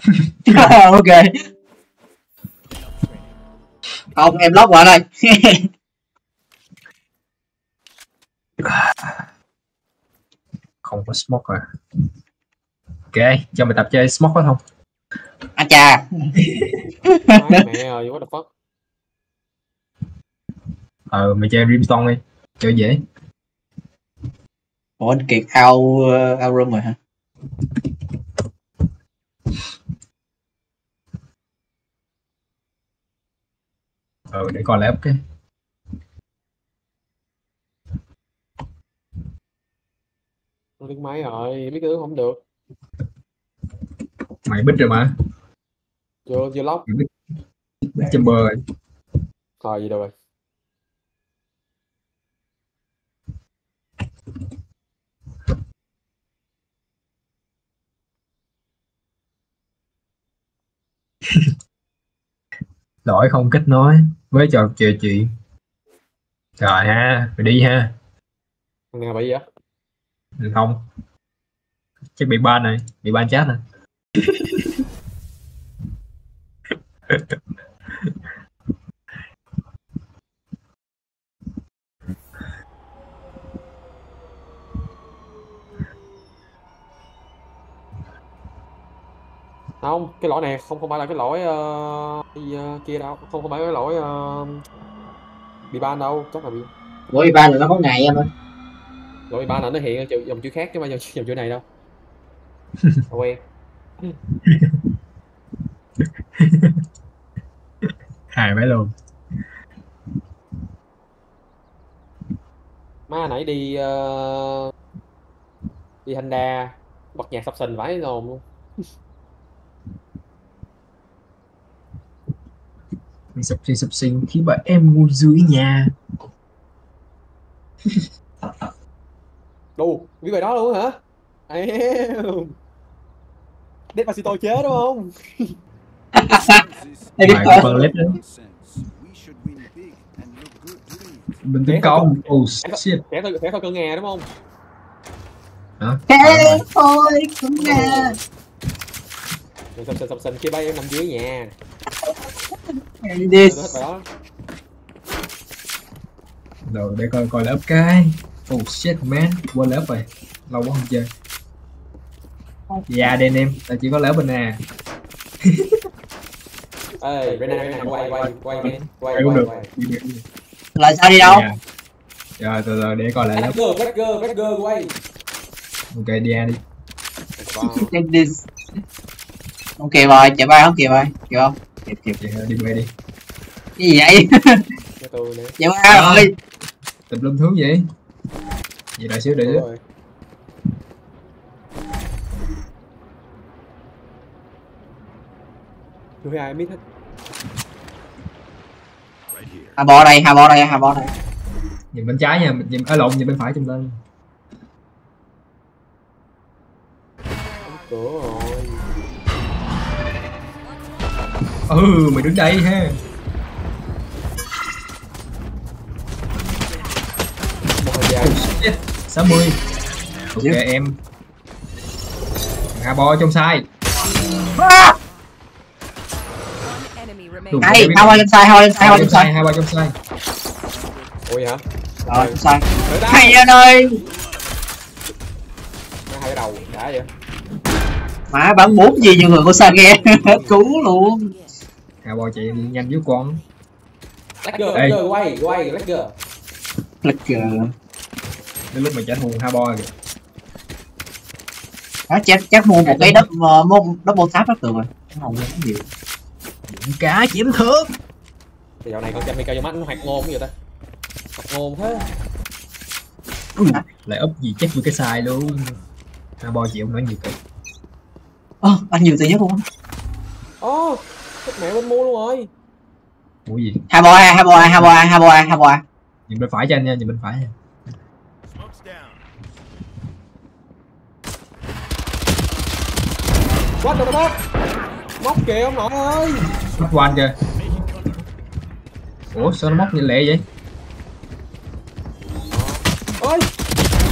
Ok. Không, em lóc qua đây. Không có smoke rồi. Ok, cho mày tập chơi smoke không? À chà. Mẹ ơi, what the fuck. Mày chơi Brimstone đi, chơi dễ. Ủa anh Kiệt out room rồi hả? Để coi lại cái. Nó đứng máy rồi, biết cứ không được. Mày bích rồi mà. Chưa lóc. Bích chamber rồi. Rồi gì đâu rồi. Lỗi không kết nối với trò chuyện. Rồi ha, mày đi ha. Thằng nào bị vậy? Không. Chắc bị ban này, bị ban chat này. Không, cái lỗi này không phải là cái lỗi kia đâu, không phải cái lỗi bị ban đâu, chắc là bị Ủa ba là nó có ngày em ơi. lỗi bị ban là nó hiện dòng chữ khác chứ không phải dòng chữ này đâu. Quen. Hài mấy luôn. Má nãy đi Thanh Đa bật nhạc sập sình vãi nồn luôn. Sập sinh khi mà em ngồi dưới nhà. Đù, biết bài đó luôn hả? Despacito chế đúng không? Em biết Mày có clip đó. Mình tấn công. Oh shit. Sẽ thôi cơn nghe đúng không? Hả? Thế thôi cũng nghe. Sập sình khi bay em nằm dưới nhà. Đi. Rồi để coi lớp cái. Oh shit man, quên lớp rồi. Lâu quá không chơi. Dạ đây anh em, ta chỉ có lớp bên nè. Ê, Renan quay. Là sao đi đâu? Rồi từ từ để coi lại lớp. Backer quay. Ok đi đi. Đi. Ok rồi, chạy bay không kịp rồi, kịp không? Kịp. Đi bay đi. Cái gì vậy? Chạy bay rồi. Tùm lum thứ vậy? Vậy đợi xíu để chứ. Thứ hai biết hết. Hà bò đây. Nhìn bên trái nha, nhìn nhìn bên phải trong lên. Cửa rồi. Mày đứng đây ha. Oh, 60. Ok em. Hà bò trong sai. Hai bò trong sai. Hai bò trong sai. Ôi hả? Rồi trong sai. Hay anh ơi. Hai cái đầu đã vậy. Má bắn bút gì như người của Sage. Cứu luôn. Hà bò chạy nhanh với con. Lagger quay Lagger. Đến lúc mày trả thù hai boy kìa. Đó chắc mua một cái double tap rất được rồi. Không có nhiều. Cá chiếm thước. Thì dạo này con Jamaica vô mắt nó hoạt ngôn cái gì ta? Hoạt ngôn thế. Lại úp gì chết với cái sai luôn. Hai boy chịu không nói nhiều cực. Anh nhiều tiền nhất luôn. Thích mẹ bên mua luôn rồi. Mua gì? Hai boy. Nhìn bên phải cho anh nha, nhìn bên phải nha. What the fuck? Móc kìa ông nội ơi. Móc quan kìa. Ủa sao nó móc như lẹ vậy? Ơi.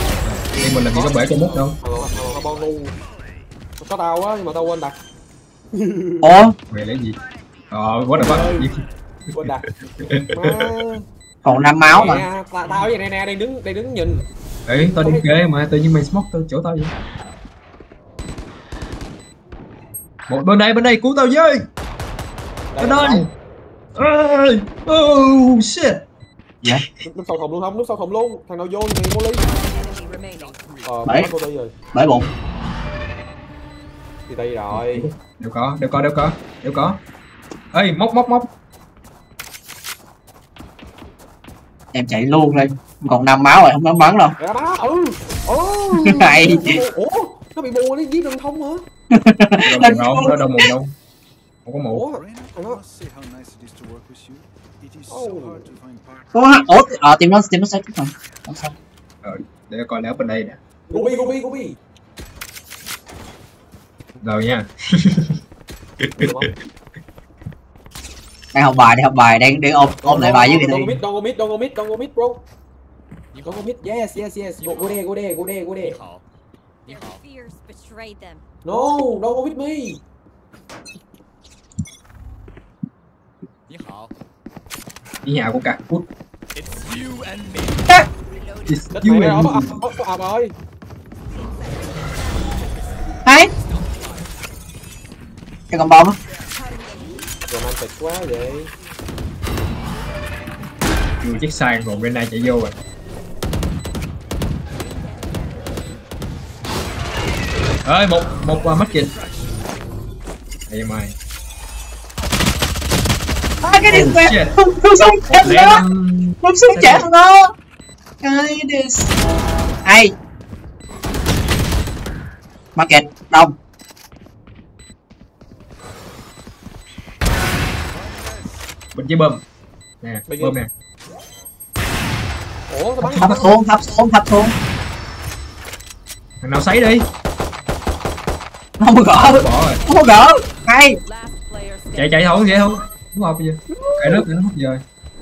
Nhưng mình làm gì có bể cho mút đâu. Có tao á nhưng mà tao quên đặt. Ủa Về lấy gì? What the fuck? Quên đặt. còn 5 máu mà. Nè, tao vậy nè, đang đứng nhìn. Ê, tao đi ghê mà tự nhiên mày smoke tao chỗ tao vậy. Một bên đây cứu tao với. Bên đây. Ê, oh shit. Dạ. Núp sau thùng luôn không? Núp sau thùng luôn. Thằng nào vô thì Molly. Bảy. Cô rồi. Bởi bụng. Thì đây rồi. Đều có. Ê, móc. Em chạy luôn đây. Còn 5 máu rồi, không dám bắn đâu. Này. Ủa, nó bị bù nó giết đường thông hả? Nó đâu mù đâu. Không có mù. Ủa, tìm nó sai rồi. Không sao. Để coi nếu bên đây nè. Gobi. Rồi nha. Đang học bài, đang ôm lại bài với người Don't go mid, bro. Don't go mid, yes. Go there. No, don't go with me. Đi nhà của cả phút. Đất You mày and đó, me. có rồi. Hay. Cái con bom á. Romantic quá vậy. Chưa chiếc sai còn bên này chạy vô rồi. Ơi một mắt kìa. Đây mày. Cái điện quẹt. Không súng chết nữa. Không súng chết nữa. Cái điện. Hay. Market đông. Bên dưới bơm. Nè, bơm nè. Ủa, tao bắn Thấp xuống. Thằng nào sấy đi. Không có gỡ. Hay. Chạy thôi, vậy thôi. Đúng không bây giờ. Cái nước mất rồi.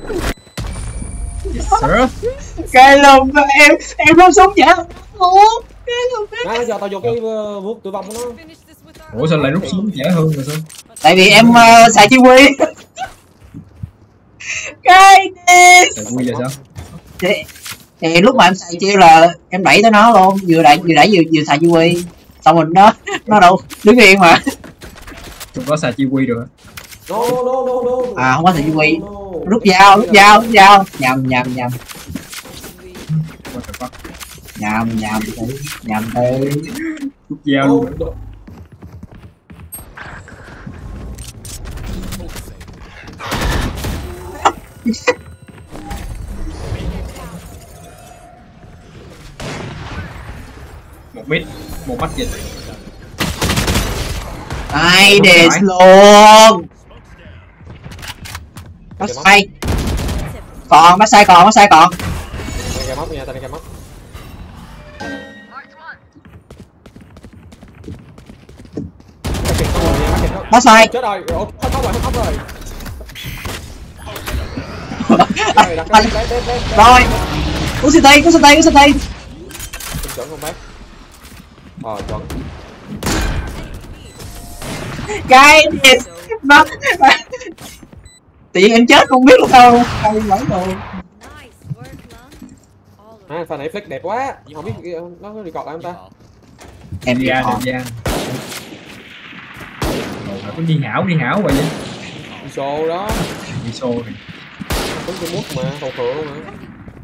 Yes sir. Cái lùm em không súng chết. Nè, giờ tao vô cái vuốt tử vong của nó. Ủa sao lại rút súng dễ hơn rồi sao? Tại vì em xài chi quy. Cái đi. Xài quy vậy sao? Thì lúc mà em xài chiêu là em đẩy tới nó luôn, vừa đẩy vừa xài chi quy. Xong rồi nó đâu đứng yên mà. Không có xài chi quy được. No. À không có xài chi quy. Rút dao. Nhầm. What the fuck? Nhầm đi. Rút dao luôn. Một mít, một mắt dịch. Ai để luôn. Bắt sai còn. Tao đi cái móc nha, bắt sai. chết rồi, khóc rồi. Rồi. Cú xì tay. Chuẩn không bác? Chuẩn. Cái gì nó tự nhiên em chết không biết luôn đâu. Hay lắm rồi. Pha này flex đẹp quá. Không biết nó record lại không ta? Em Đi ra. Có đi hảo vậy. Đi show đó. Đi show này. Tính cái mút mà, hậu phượng luôn mà.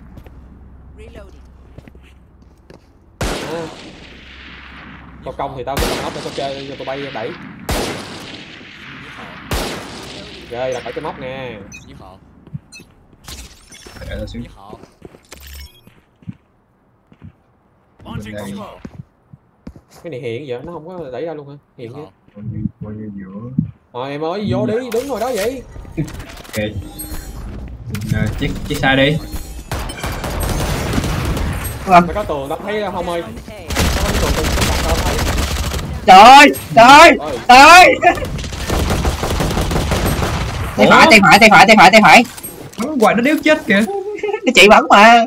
Tao công thì tao sẽ cầm ốc để tao chơi cho tao bay đẩy. Rồi, đặt ở cái móc nè. Để tao xuống. Cái này hiện vậy, nó không có đẩy ra luôn hả? Hiện chứ. Bao nhiêu giữa. Rồi em ơi, vô đi, đứng ngồi đó vậy. Ok. Chiếc xa đi. Mày có tường tao thấy không ơi. Trời. Tay phải. Bắn hoài nó đéo chết kìa. Cái chị bắn mà.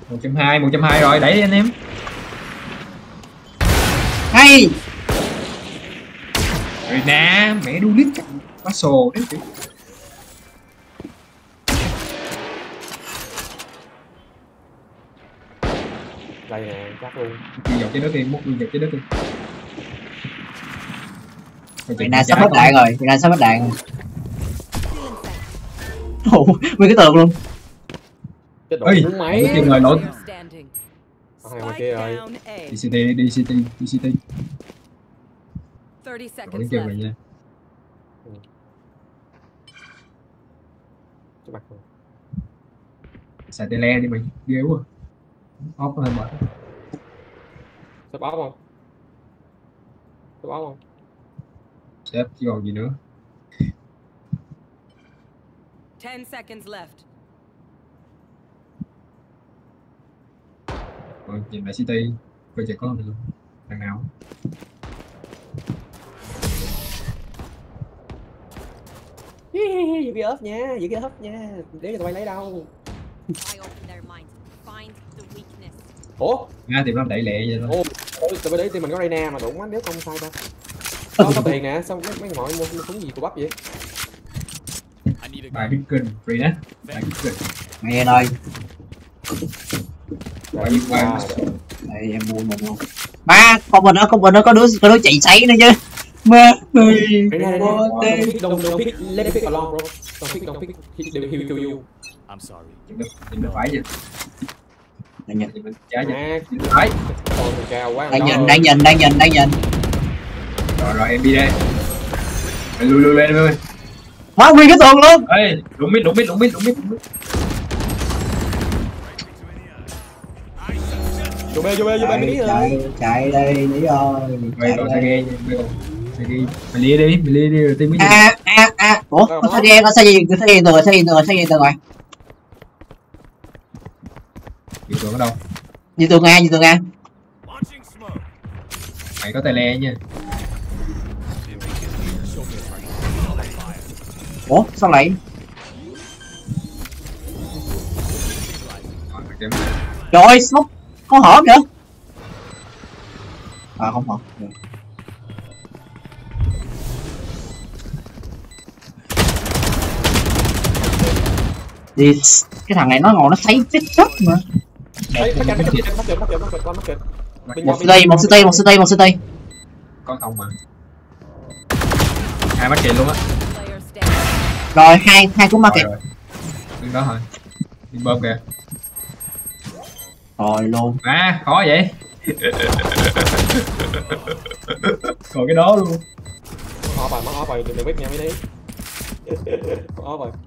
120 rồi, đẩy đi anh em. Hay. Rồi nè, mẹ đu lít quá sồ đấy chứ. Đây nè, chắc luôn. Đi dọc trái đất đi, múc đi dọc trái đất đi. Việt Nam sắp hết đạn rồi, Việt Nam sắp hết đạn rồi. Ủa, nguyên cái tường luôn. Chết độ Ê, đúng máy. cái người lỗi. Hai ngoài kia rồi. Đi CT, đi CT, đi CT. 30 Rồi seconds đến kêu left. mày nha. Cái mặt rồi. Xài tele đi mày, ghê quá. Off hơi mệt. Sắp ốp không? Sắp ốp không? Sếp chứ còn gì nữa. 10 seconds left. Rồi nhìn lại CT, coi trời có gì luôn. Thằng nào? Giữ cái ốp nha, giữ cái ốp nha. Để cho tụi bay lấy đâu. I open their minds. Find the weakness. Ủa? Nga thì nó đẩy lẹ vậy thôi. Ủa? Tụi bay để thì mình có Reyna mà đúng á, nếu không sai ta. Có tiền nè, sao mấy ngồi mua súng gì của bắp vậy? Bài Bitcoin, free đó. Bài Bitcoin. Mày ơi, Bài Bitcoin. đây em mua một luôn. Ba, con mình nó có đứa chạy sấy nữa chứ. Mơ. Reyna, don't pick, let it pick along bro. Don't pick, he will kill you. I'm sorry. Nhìn được phải vậy. Đang nhìn, Nhìn được trái vậy. À, Nhìn được phải. còn cao quá. đang nhìn. Rồi em đi đây. Mày lui lên em ơi. Hóa nguyên cái tường luôn. Ê, đụng mít. Vô bê mini rồi. Chạy đây đi rồi. Mày còn xe ghe nha, mày lia đi rồi tim mới Ủa, có xe gì tường rồi. Dự tưởng ở đâu? Như tường Nga. Mày có tay le nha. Ủa, sao lại? Rồi, mày kêu. Trời ơi, smoke có hở kìa. À không hở. Đi, cái thằng này nó ngồi nó thấy chết chết mà. Ê, mắc kịch. Một CT. Có không mà. Hai mắt kìa luôn á. Player standing. Rồi, hai cú market. Rồi. Đứng đó thôi. Đi bơm kìa. Rồi luôn. À, khó vậy. Còn cái đó luôn. Mắc ốp rồi, đừng biết nha mấy đi. Mắc ốp rồi.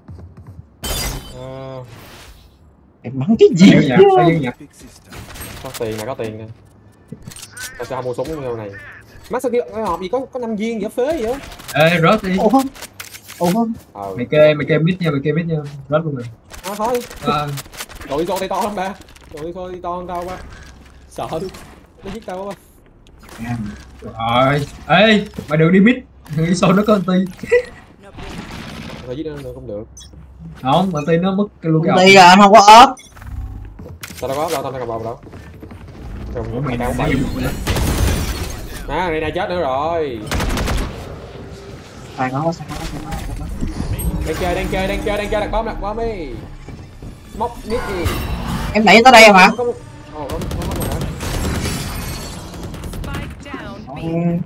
Em bắn cái gì? Phải nhặt. Có tiền nè. Tao sao mua súng như này. Mắt sao kia cái hộp gì có 5 viên vậy phế vậy? Ê, rớt đi. Ủa không? Mày kê mít nha, rớt luôn rồi. Thôi. À, Đội xô tay to lắm ba. Đội xô tay to hơn tao ba. Sợ. Nó giết tao ba. rồi. Ê, mày đừng đi mít. Thằng ISO nó có anti. No Rồi giết nó không được. Không, anti nó mất cái luôn cái Đi là anh không có ốp. Tao đâu có ốp đâu, tao không vào đâu. Ủa, Rồi mày tao đang phải. dùng vậy? Này này chết nữa rồi. Phải có. Đang chơi đặt bom đi. Móc nít đi. Em đẩy tới đây em hả? Có rồi hả? Spike down.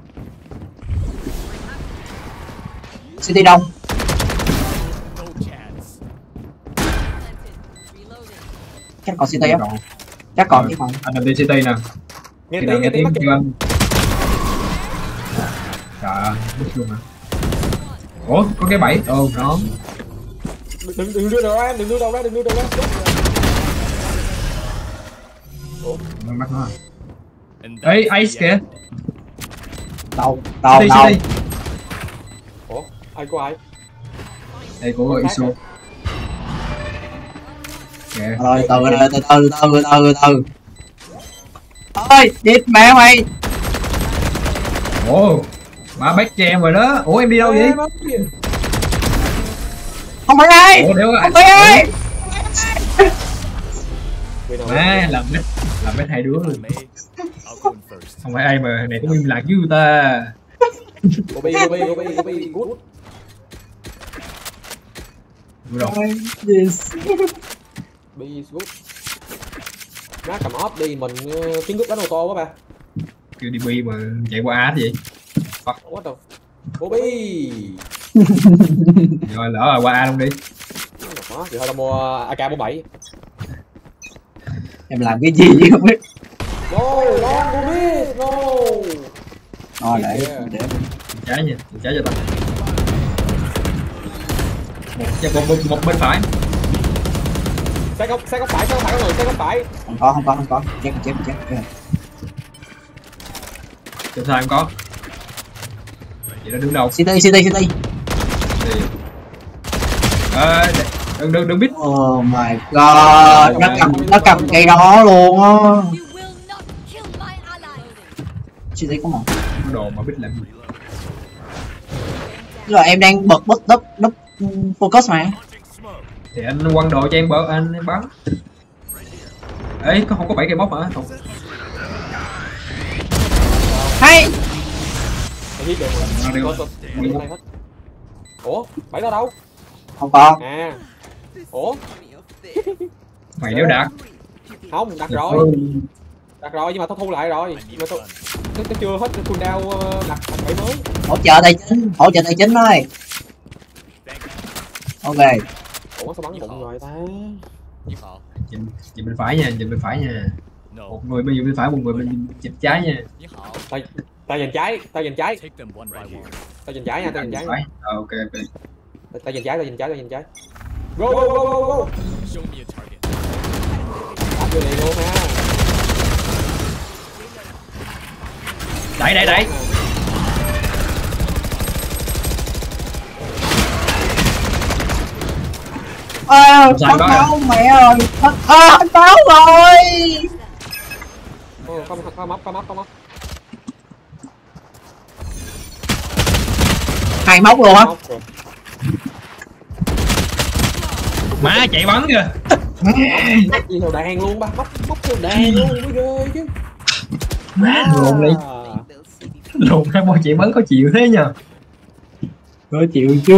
City đông. No chance. Reloading. Chắc còn City không? Chắc còn chứ còn. Anh làm DCT nè. Nghe Khi nào nghe tiếng mắc tiếng kêu anh. Trời ơi, mất luôn hả? Ủa, có cái bẫy. Ồ, nó. Đừng đưa đâu ra. Nó bắt nó à. And Ê, that's Ace the kìa. end. Đâu. CT. Ủa, ai của ai? Đây của ISO. Kìa. Rồi từ. Ôi, địt mẹ mày. Ồ, má bách cho em rồi đó. Ủa em đi đâu vậy? Không phải ai. Ủa đéo ai. Không phải ai. Má làm bách hai đứa luôn. If I may, I'll go in first. Không phải ai mà này cũng im lặng với người ta. Gobi, good. Rồi. Yes. Be is good. Má cầm ốp đi, mình kiến thức đánh ô tô quá ba. Kêu đi bi mà chạy qua á vậy. What the Gobi. Rồi lỡ rồi qua A luôn đi. Đó, thì thôi tao mua AK47. Em làm cái gì vậy không biết. No, Gobi, no. Thôi để Trái nha, trái cho tao. Một bên phải. Xe góc phải có người, xe góc phải. không có. Chết. Trên sai không có. Vậy nó đứng đâu? CT. Đừng biết. Oh my god, nó cầm cây đó luôn á. You will not kill my ally. CT có một. Đồ mà biết làm gì. Rồi em đang bật đúp focus mà. Thì anh quăng đồ cho em anh bắn. Ấy không có 7 cây bóc hả? Không. Hay. Mày biết được rồi. Ủa, bảy đó đâu? Không có. À. Ủa? Mày nếu đạt. Không, đặt rồi. Đặt rồi nhưng mà tao thu lại rồi. Nhưng mà tao chưa hết cooldown đặt bảy mới. Hỗ trợ tài chính thôi. Ok. Ủa sao bắn bụng rồi ta? Nhìn bên phải nha, No. một người bên bên phải, một người bên trái nha. Tao nhìn trái. Take them one by one. Tao nhìn trái nha, tao nhìn trái. Ok. Tao nhìn trái. Go. Show me a target. Bắt vô liền luôn ha. Đẩy. Thất máu mẹ rồi. Thất máu rồi. Có móc. Hai móc luôn á. Má chạy bắn kìa. Móc gì theo đàn luôn ba, móc theo đàn luôn mới ghê chứ. Má lộn đi. Lộn hai bộ chạy bắn có chịu thế nhờ. Có chịu chứ.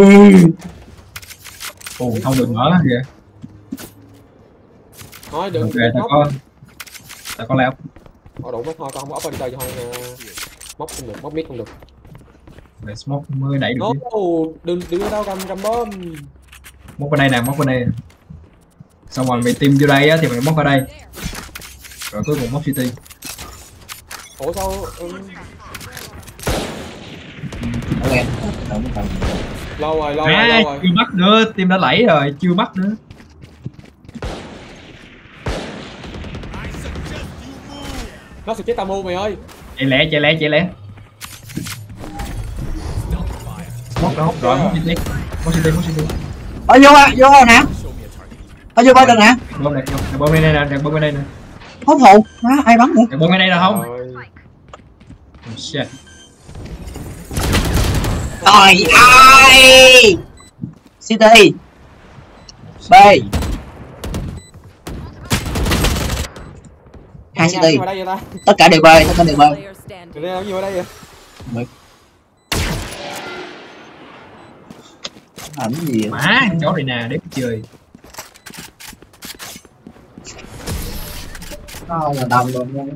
Ồ không được mở kìa. Thôi đừng. Ok tao có leo. Thôi đủ mất thôi, con không có ốp cho thôi. Móc không được, móc mít không được. Để smoke mới đẩy được. No, đừng ở đâu cầm bom. Móc bên đây. Xong rồi mày tìm vô đây á thì mày móc ở đây. Rồi cuối cùng móc city. Ủa sao Ok. lâu rồi. Chưa bắt nữa, team đã lẫy rồi, chưa bắt nữa. nó sẽ chết tao mua mày ơi. Chạy lẹ. Móc đâu rồi, móc city. Vô rồi nè. Vô bao được nè. Bom đây nè. Hốt phụ. Má ai bắn nữa? Bom đây là không? Rồi. Shit. Trời ơi. City. B. Hai city. Tất cả đều B. Player standing. Tụi này làm gì ở đây vậy? Làm cái gì vậy? Má chỗ này nè, để chơi. Không là đồng luôn nha.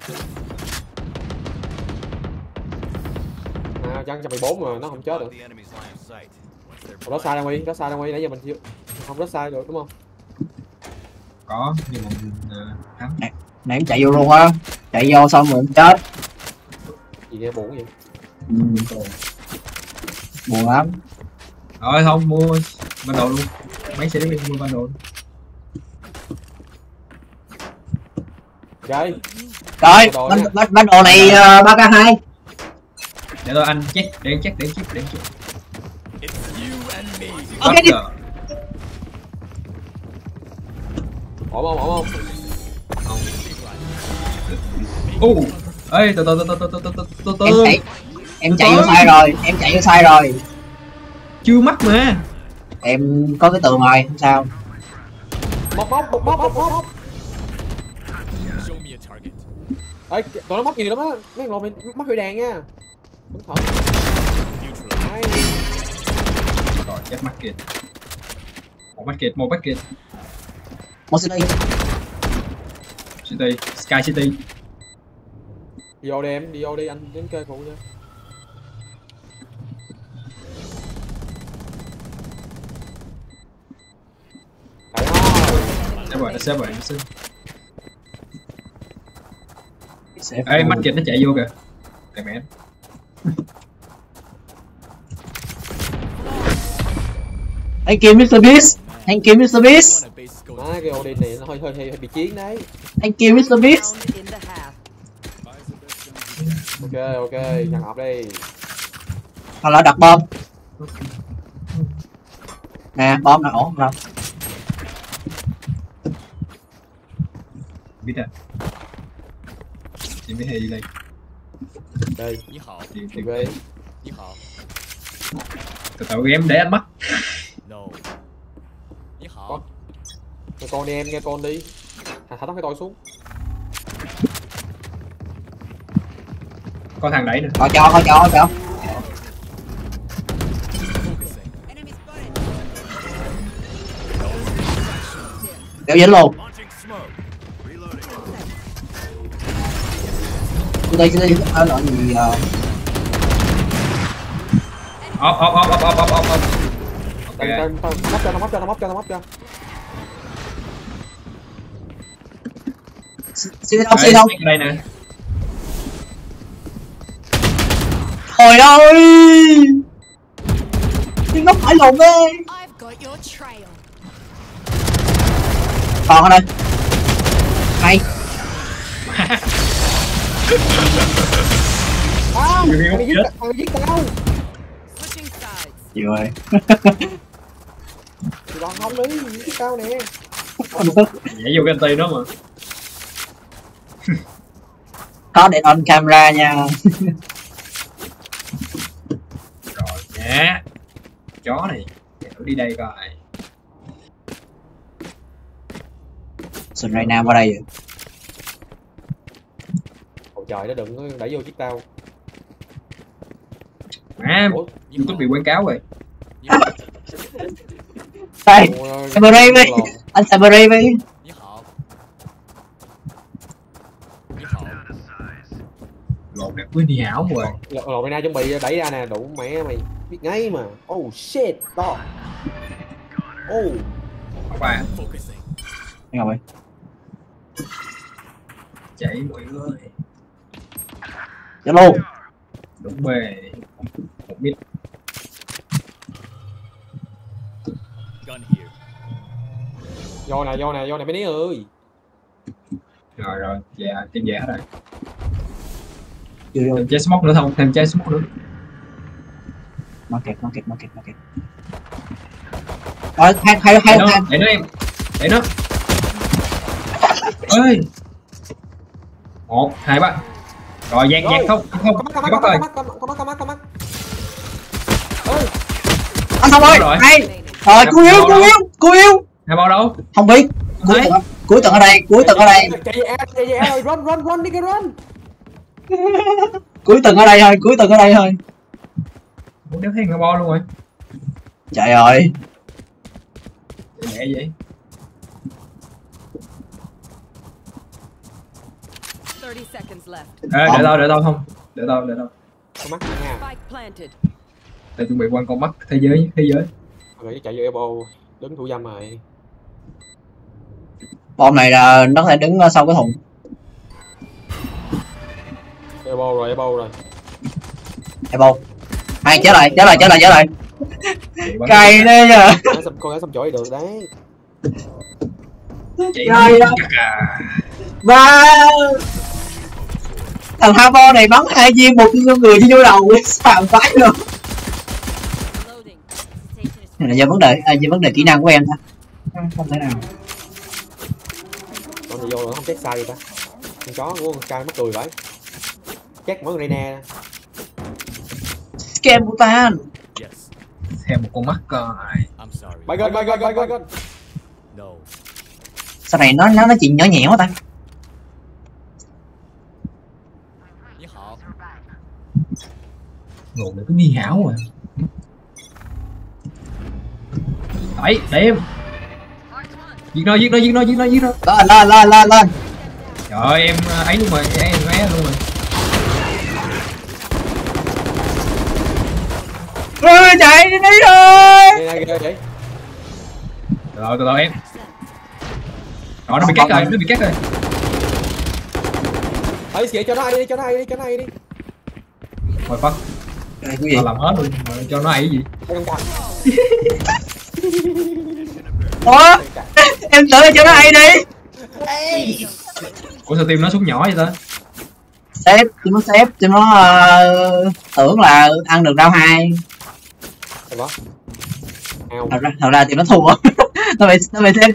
Chăng 114 mà nó không chết được. Đó sai đang Huy, nãy giờ mình chưa không rất sai được đúng không? Có nhưng mà thắng. Nãy em chạy vô luôn á. Chạy vô xong rồi em chết. Gì nghe buồn vậy? Buồn lắm. Rồi không mua ban đồ luôn. Mấy xe đi mua ban đồ. Rồi. Rồi, bán đồ này 3k2. Để tôi anh check, để check. It's you and me. Ok đi. Ổn không? Ê, từ. Em chạy vô sai rồi. Chưa mắc mà. Em có cái tường rồi, không sao. Móc. Show me a target. Ê, tụi nó móc gì lắm á, mấy thằng móc hơi đàn nha. Đúng thật. Chết market. Một market. Một city. City, Sky City. Đi vô đi em, đi vô đi anh đến kê phụ nha. Xếp rồi. Ê, market nó chạy vô kìa. Cái mẹ. Thank you Mr. Beast. Thank you Mr. Beast. Má cái Odin này nó hơi bị chiến đấy. Thank you Mr. Beast. Round in the half. Ok, nhận hộp đi. Hoặc là đặt bom. Nè, bom nó ổn rồi. Biết à? Chị mới hay đi đây. Đây, 你好， Đi về. 你好 từ từ em để anh mất. ，No，你好， Nghe con đi em, nghe con đi. Thả tóc cái tôi xuống. Có thằng đẩy nè. Coi cho. focusing， Đeo dính luôn. launching smoke， Đây ở loại gì Off. Ok. Tao móc cho. Xin không. Ở đây nè. Trời ơi. Xin ngốc phải lồn đi. I've got your trail. Còn ở đây. Hay. Thằng giết tao. Switching sides. Chịu ơi. Thì bọn không đi, giết tao nè. Nhảy vô cái anti đó mà. Có để on camera nha. Rồi nhá. Chó này. Thử đi đây coi. Sùn Ray Nam qua đây rồi. Ôi trời nó đừng có đẩy vô giết tao. Má, Ủa, YouTube bị quảng cáo rồi. Đây, ôi, Samurai đi. Anh Samurai đi. 你好，你好， Lộn đẹp với đi hảo rồi. lộn mày na chuẩn bị đẩy ra nè, đủ mẹ mày biết ngay mà. Oh shit, đó. Oh, Không phải. focusing， Nghe không ơi? Chạy mọi người. Chết luôn. Đúng bề. Một mít. gun here， vô nè mấy ní ơi. Rồi, dạ, tìm về hết rồi. Chưa vô. Thêm trái smoke nữa không? Thêm trái smoke nữa. Market. Rồi, hay. Để nó em. Để nó. Ơi. 1, 2, 3. Rồi, dạt không. Có mắt. Ơi, Anh xong rồi. Rồi. Hay. Rồi, cứu yêu. Hai bao đâu? Không biết. Cuối tuần ở đây. chạy về A rồi, run đi cái run. Cuối tuần ở đây thôi. Muốn đéo thấy hai bao luôn rồi. Trời ơi. Mẹ vậy. 30 seconds left. Ê, để tao không. Để tao. Có mắt nha. Spike planted. Tao chuẩn bị quăng con mắt thế giới. Rồi chạy vô elbow, đứng thủ dâm rồi. Bom này là nó có thể đứng sau cái thùng. Elbow rồi. Elbow. Hay trở lại. Cay đấy nha. Con gái xăm chổi được đấy. Chạy Rồi đó. Ba. Thằng Havo này bắn 2 viên một người vô đầu sàm vãi luôn. Loading. Station is Này là do vấn đề kỹ năng của em thôi. Không thể nào. Con này vô rồi không chết sai gì ta. Con chó của con trai mắc cười vậy. Chết mỗi người nè. Scam Butan. yes, thêm một con mắt coi. I'm sorry, Bay gần. no， Sao này nó chuyện nhỏ nhẹ quá ta. 你好， Ngủ để cứ nghi hảo rồi. Đẩy em. Giết nó. Lên. Trời em ấy luôn rồi, em ấy luôn rồi. Chạy đi rồi. Đây vậy. Rồi em. Rồi nó bị cắt rồi, Ấy xỉa cho nó ai đi. Thôi fuck. Cái gì? Tao làm hết luôn, rồi cho nó ấy gì. Ủa? Em tự cho nó hay đi. Ủa sao tim nó xuống nhỏ vậy ta? Sếp, cho nó tưởng là ăn được rau 2. Thật ra thì nó thua. nó bị sếp.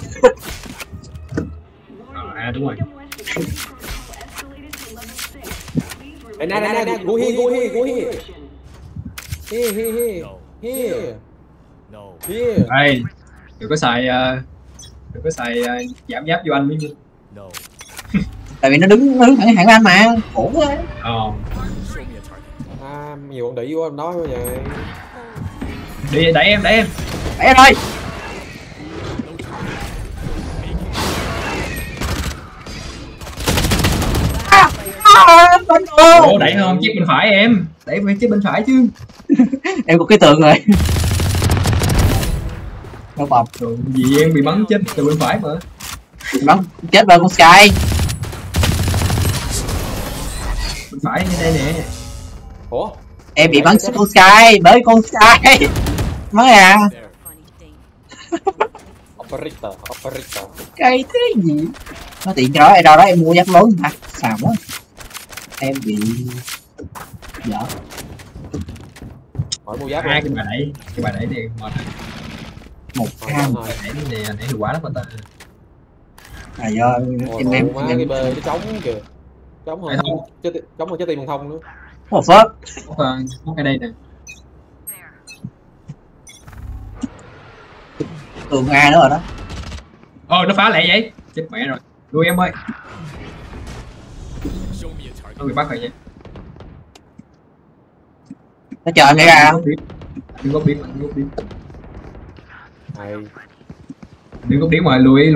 Đúng rồi. Nè, go here. No. Here. Đây, đừng có xài giảm giáp vô anh mới. No. Tại vì nó đứng thẳng hẳn anh mà, khổ quá. Show me a target. Nhiều con đĩ quá em nói như vậy. Đi đẩy em. Đấy rồi. Ủa đẩy không, chiếc bên phải em. Đẩy về chiếc bên phải chứ. Em có cái tượng rồi. Nó bọc. Rồi gì em bị bắn chết từ bên phải mà. Bắn chết vào con Sky. Bên phải như đây nè. Ủa? Em bị bắn con Sky, bởi con Sky. Mới à. There. Operator. Cái thế gì? Nó tiện cho đó, đâu đó em mua giáp lớn hả? Xàm quá. Em bị dở. Hỏi mua giáp Hai cái bài đẩy này mệt. Một cam. Đẩy này đẩy hiệu quả lắm mà ta. À do em cái bê cái trống kìa. Trống hơn trái tim bằng thông nữa. một phớt. Có cái đây nè. Tường A nữa rồi đó. Nó phá lẹ vậy. Chết mẹ rồi. Đuôi em ơi. Show me a target. Nó bị bắt rồi vậy. Nó chờ em đi ra. Đừng có biến. Hay. Đừng có biến mà lùi.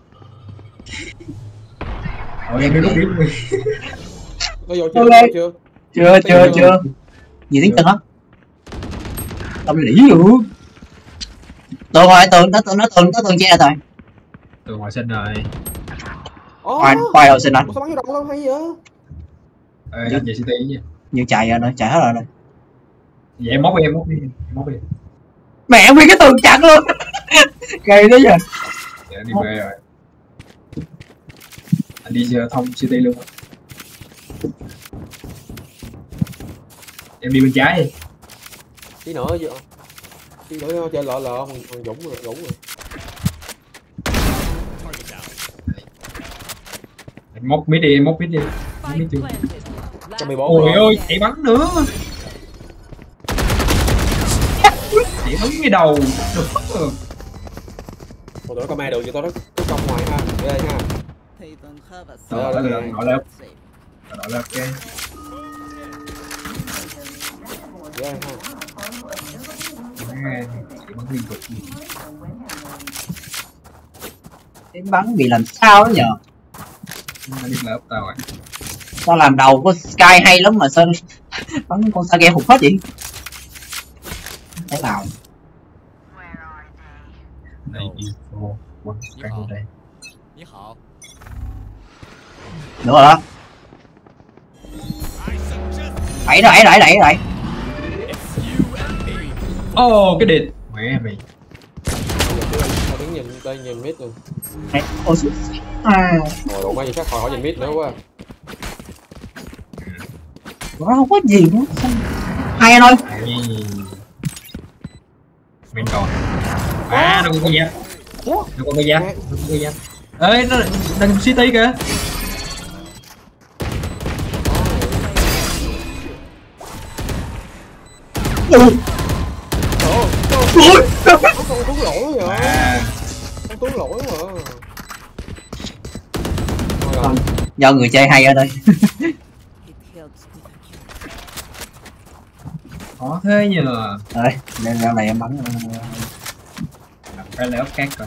Em đừng có biến. Nó vô chưa? Chưa. Gì tiếng Tân á? Tâm lý luôn. Tường rồi, tường che rồi. Tường ngoài xanh rồi. Khoai đầu xin anh. Sao bắn vô đâu hay vậy? Anh về city nha. Như chạy rồi nữa, chạy hết rồi. Vậy em móc đi. Mẹ nguyên cái tường chặn luôn. Gây thế giờ. Dạ đi về rồi. Anh đi thông city luôn. Em đi bên trái đi. Tí nữa chơi lọ thằng Dũng rồi. Target down. Em móc mid đi. Spike planted. Cho 14. Ôi ơi, chạy bắn nữa. Chạy bắn cái đầu. Một đội có ma được cho tôi nó trong ngoài ha. Đây ha. Gọi là ok. Đây ha. Chạy bắn liên tục. Em bắn bị làm sao đó nhờ. Nó biết là ấp tao rồi. Sao làm đầu của Sky hay lắm mà sao bắn con Sage hụt hết vậy? Thế nào? Đây info quăng cái đây. 你好。 Đúng rồi đó. Đẩy. Cái địch. Mẹ mày. Tao đứng nhìn mid luôn. Ôi à. Rồi đủ mấy gì khác hỏi nhìn mid nữa quá. Nó không có gì nữa. Hay anh ơi. Mình còn. Đâu có cái giáp. Đâu có cái giáp. Ê, nó đang city kìa. Ui. Con Tuấn lỗi rồi. Con Tuấn lỗi rồi. Do người chơi hay ở đây. Khó thế nhờ. Rồi, lên ra này em bắn. phải là ốc cát rồi.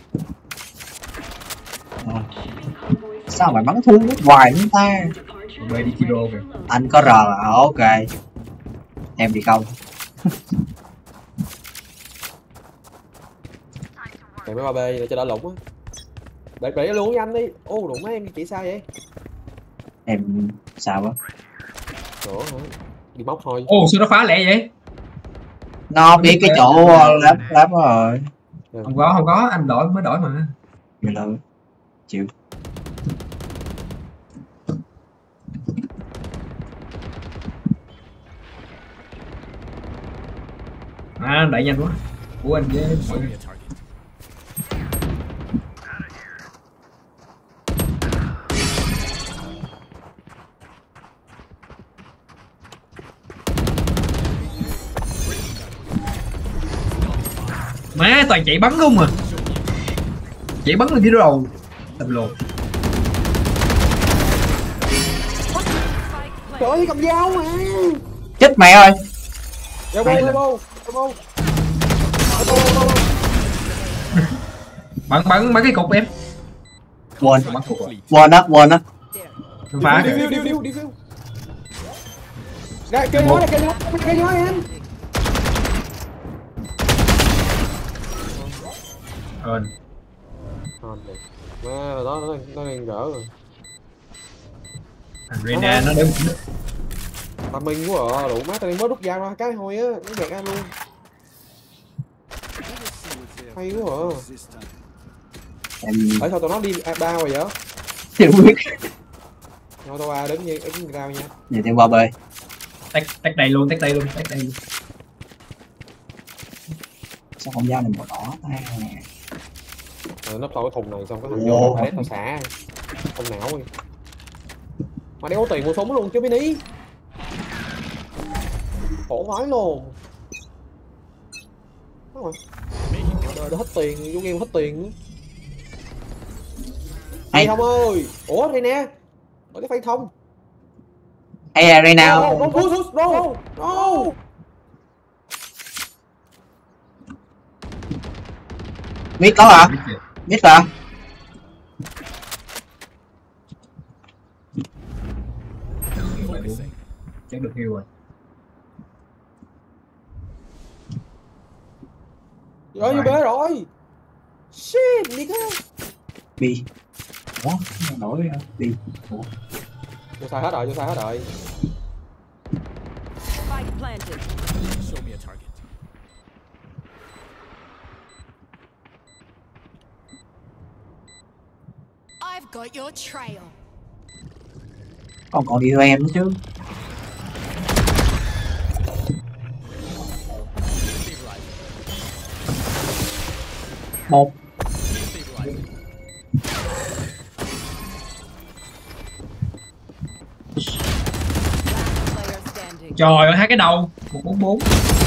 Sao mày bắn thun hoài chúng ta? Bê đi Chido kìa. Anh có rờ à? Ok. Em thì không. Mày mới 3B để cho đỡ lủng á. Để luôn với anh đi. Ô đụng mấy em chỉ sao vậy? Em sao á? Ủa hả? Đi móc thôi. Ô sao nó phá lẹ vậy? Nó biết cái chỗ lắp rồi. Không có, anh mới đổi mà. Vậy là chịu. À đẩy nhanh quá. Của anh với Show me a target. má toàn chạy bắn không à, chạy bắn lên cái đầu tầm lột. Trời ơi cầm dao mà. Chết mẹ ơi. Elbow. Bắn cái cục em. Quên Bắn cục rồi. quên á Nó phá kìa. Điêu. Đây cây nhói em. Má đó nó đang gỡ rồi. Arena nó đứng. Tà minh quá à, đủ má tao đang mới rút dao ra cái thôi á, nó gạt ra luôn. Hay quá à. Ở sao tụi nó đi A3 rồi vậy? Chưa biết. Thôi tao A đứng như đứng rau nha. Vậy thì qua B. Tách đây luôn. Sao không dao này màu đỏ ta? Nó tao cái thùng này xong cái thằng vô tao tao xả. Không não đi. Mà đéo có tiền mua súng luôn chứ Mini. Khổ vãi luôn. Đời hết tiền, vô game hết tiền. Hay không ơi. Ủa đây nè. Ở cái phay thông. Hay Arena. No. Biết có hả? Biết hả? Chắc được hiu rồi. Rồi vô bể rồi. Shit, nigga. Bi. Ủa? Nổi ra. Bi. Ủa? Vô sai hết rồi. Spike planted. Show me a target. I've got your trail. Còn đi theo em nữa chứ. Một. Player standing. Trời ơi hai cái đầu 144.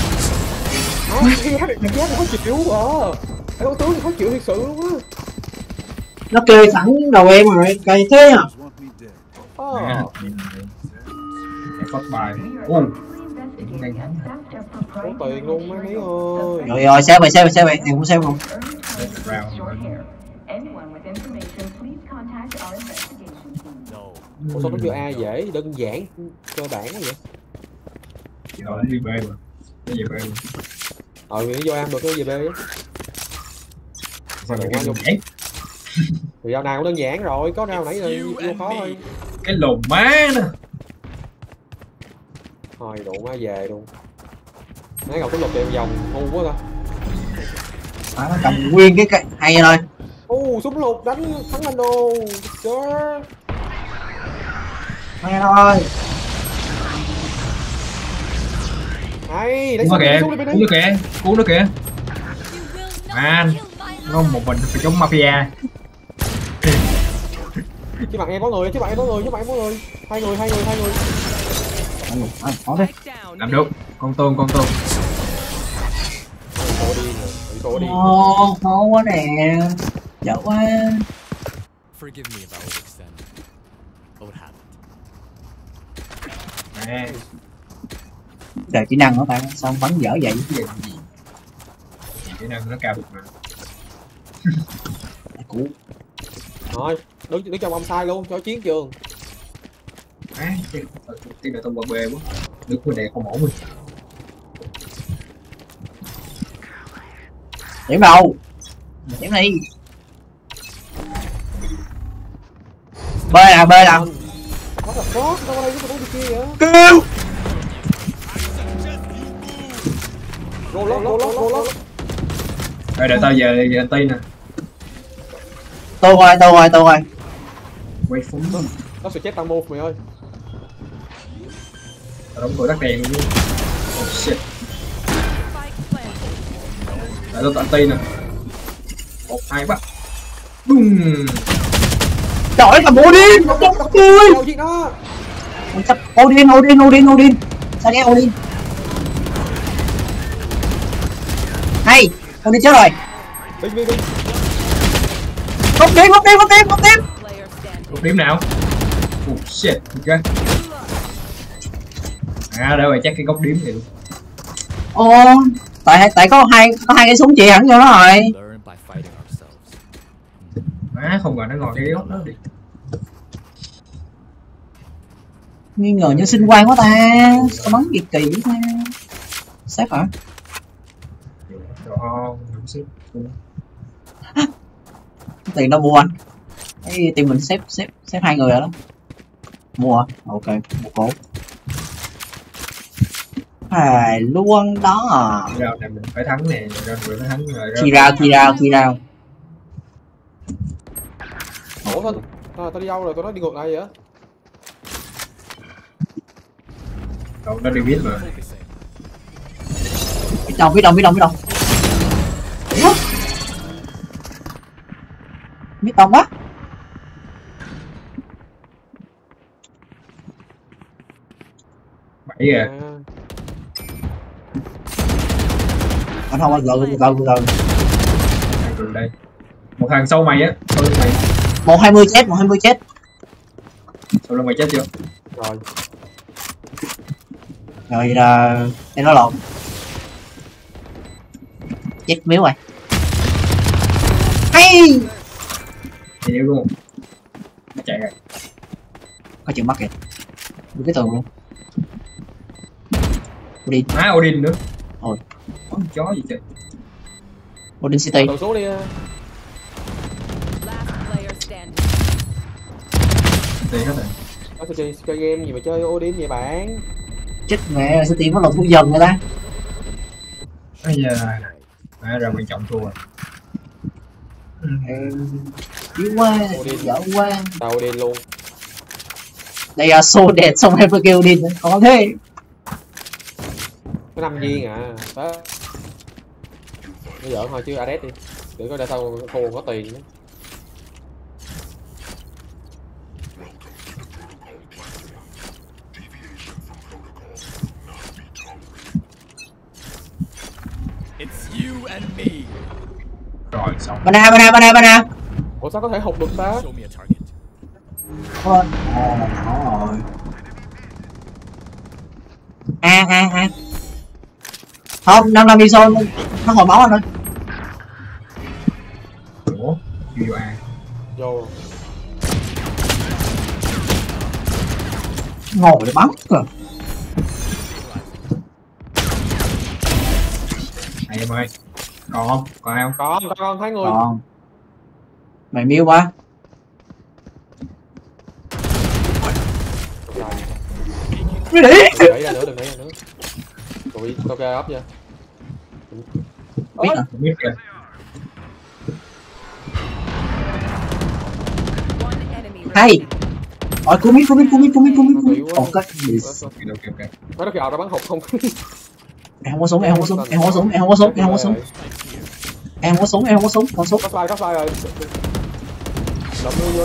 Cảm giác khó chịu à. Cái con tướng khó chịu thiệt sự luôn á. Nó kê sẵn đầu em rồi, cay thế à? Phát bài. Đang thắng. Có tiền luôn mấy mấy ơi. Rồi xếp vậy, em cũng xếp không? No. Ủa sao nó vô A dễ, đơn giản, cơ bản quá vậy? Rồi đi B mà. Nó về B luôn. Nó vô A được nó về B á. Sao lại đơn giản? Thì rau nào cũng đơn giản rồi, có rau nãy là vô khó thôi. Cái lồn má nè. Thôi đủ má về luôn. Nãy gặp cái lục đèn vòng ngu quá ta. Nó cầm nguyên cái hay thôi. Súng lục đánh thắng anh đồ. Sure. Hay thôi. Hay, lấy Cứu nó kìa, đi. cứu nó kìa. You will not Man, kill my nó một mình phải chống mafia. Chứ bạn em có người. Hai người. Có đấy. Spike down. Làm được, con tôm. Cô đi. Khó quá nè. Dở quá. Forgive me if I overextend. But what happened? Nè, Đời kỹ năng của bạn sao bắn dở vậy? kỹ năng nó cao được mà. Cú. Rồi, đứng trong ông sai luôn cho chiến trường. Tí nữa tao qua bê quá. Đứng bên này không ổn rồi. Điểm đâu? Điểm đi. B là. What the fuck? Đâu có đây cái đi kia vậy? Kêu. Roll up. Rồi đợi tao về anh Ti nè. Tôi rồi. Quay phúng. Nó sẽ chết tao move mày ơi. Tao đóng cửa tắt đèn luôn. Oh shit. Đợi tao anh Ti nè. 1, 2 bắt. Bum. Trời ơi, cầm Odin. Đâu gì đó. Odin. Sao nghe Odin? Hay, Odin chết rồi. Đi. Một điểm. Một điểm nào? Oh shit. Ok. Để rồi chắc cái góc điểm này. Ồ, tại có hai cái súng chị hẳn cho nó rồi. Learn by fighting ourselves. Không ngờ nó ngồi cái góc đó đi. Nghi ngờ như sinh quan quá ta. Sao bắn kỳ vậy ta? Sếp hả? Đó, không xếp. Tiền đâu mua anh? Cái team mình xếp 2 người rồi đó. Mua à? Ok, một cổ. Luôn đó. Rồi này mình phải thắng nè, rồi mình phải thắng rồi. Khi rao. Ủa thôi, tao đi đâu rồi, tao nói đi ngược lại vậy? Đâu nó đi biết mà. Biết đâu. Biết đâu quá. Bảy kìa. Anh không bao giờ. Từ đây. Một thằng sau mày á, sau lưng mày. 120 chết. Sau lưng mày chết chưa? Rồi là em nói lộn. Chết miếu rồi. Hay. Thì yếu luôn. Nó chạy rồi. Có chuyện bắt kìa. Đưa cái tường luôn. Odin. Odin nữa. Ôi. Con chó gì trời. Odin City. Tụi xuống đi. Last player standing. Đi hết rồi. Nó sẽ chơi game gì mà chơi Odin vậy bạn? Chết mẹ rồi, City nó là thua dần người ta. Bây giờ rồi quan trọng thua rồi. Yếu quá, dở quá. Tao Odin luôn. Đây là so đẹp xong em kêu Odin khó thế. Có 5 viên à. Đó. Bây giờ thôi chứ Ares đi. Để coi để tao thua có tiền nữa. It's you and me. Rồi xong. Banana. Ủa sao có thể hụt được ta? Show me a target. Thôi. Rồi. A. Không, 5 đi zone nó hồi máu anh ơi. Ủa, vô A. Vô. Ngồi để bắn kìa. Này em ơi. Còn không? Còn ai không? Còn hai người. Còn. Mày miêu quá. Cái đi. Đừng đẩy ra nữa. Tụi tao kê ấp nha. Biết à? Biết kìa. One enemy Hay. remaining. Ôi, cú mít. Ồ, cái gì? Ok. Nó kêu tao bắn hụt không? Em không có súng. Con súng. Có fly rồi. Động vô.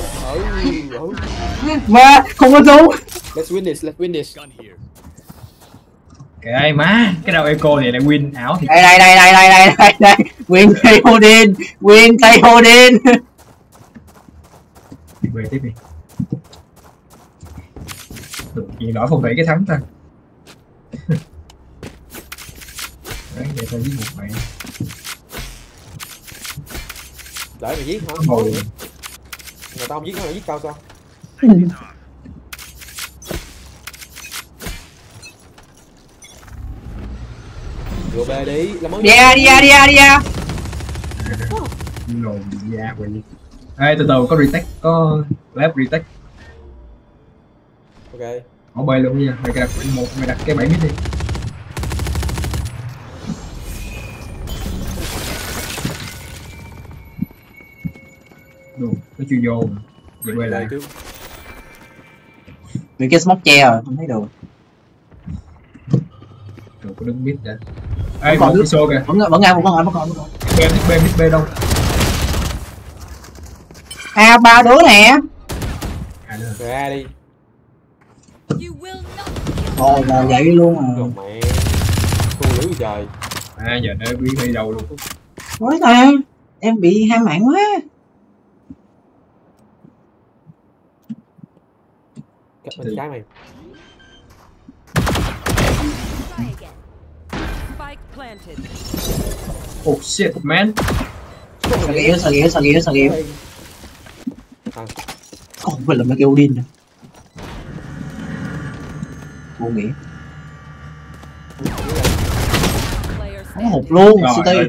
Mà không có súng. Let's win this. Gun here. Kệ má, cái đầu eco này là win ảo thì Đây. Win cây Odin. về tiếp đi. Được gì đổi phong thủy cái thắng ta. Đấy, để tao giết một mày. để mày giết hả? Ồ. Người ta không giết nó là giết tao sao? Vô B đi, làm món Đi ra đi ra đi ra đi ra. Rồi ra quỷ. Ê từ từ có retake, có lab retake. Ok. Ở bay luôn nha. Mày đặt mày đặt cái 7 mít đi. Đồ, nó chưa vô mà. Vậy quay lại. Trước. Bị cái smoke che rồi, không thấy được. Đồ có đứng mít đã. Ê, Còn một nước. cái xô kìa. Vẫn ngang một con vẫn còn. Mít B đâu? À ba đứa nè. À nữa. Ra đi. You will not kill Ồ là vậy luôn à. Đồ mẹ. Thu lưới trời. À giờ nó biết đi đâu luôn. Nói ta, em bị ham mạng quá. Cắt bên trái mày. try again. Spike planted. Oh shit man. Sao kiểu. Không phải là mấy cái Odin nè. Vô nghĩa. Player Nó standing. hụt luôn Rồi City.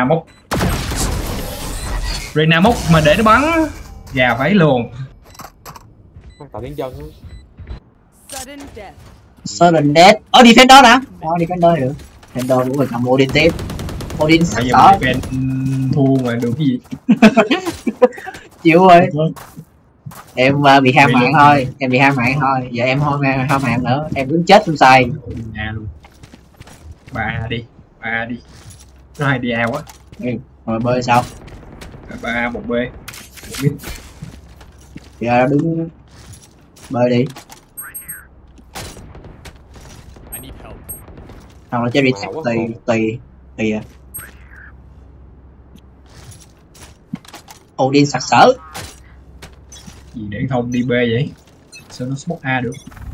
Reyna mốc mà để nó bắn gà váy luôn. Tạo tiếng chân á. Sudden death. Sudden death. Ở Defender nè. Defender được. Defender cũng phải cầm Odin tiếp. Odin sắp Bây giờ sợ. mình fan thua mà được cái gì. Chịu ơi. Em bị ham mạng thôi. Em bị ham mạng thôi. Giờ em không ham mạng nữa. Em đứng chết trong xài. A luôn. 3 đi. Nó hay đi A quá. Rồi bơi sao? 3 1 B. 1 mid. Giờ đứng bơi đi. I need help. Hoặc là chơi reset tùy à. Odin sặc sỡ. Gì để không đi B vậy? Sao nó smoke A được?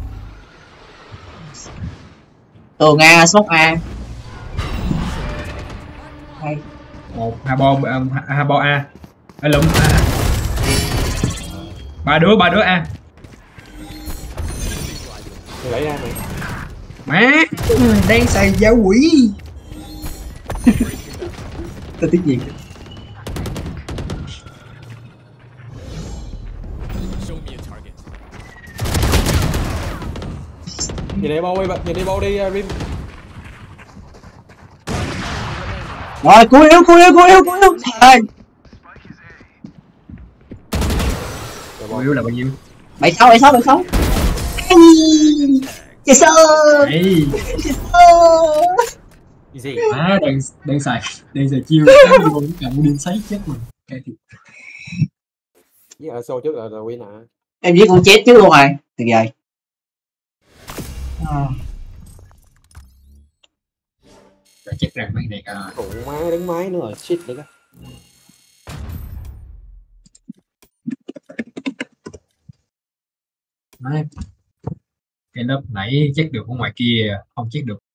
Tường A, smoke A. Hay. Một hai bo A. Ê lụm A. Ba đứa A. Mày lấy ra mày. Má đang xài giáo quỷ. Tôi tiếng gì? Show me a target. Nhìn đi bao đi Rim. Rồi cú yếu. Thôi. Mục tiêu là bao nhiêu? 76. Chết sơ. Ê, Easy. đang xài chiêu luôn cầm điên sấy chết mình. Okay, thì Với ở show trước là win à. Em giết con chết trước luôn rồi. Tuyệt vời. chắc rằng mấy này Phụ má đứng máy nữa rồi shit nữa. má cái lớp nãy check được ở ngoài kia không check được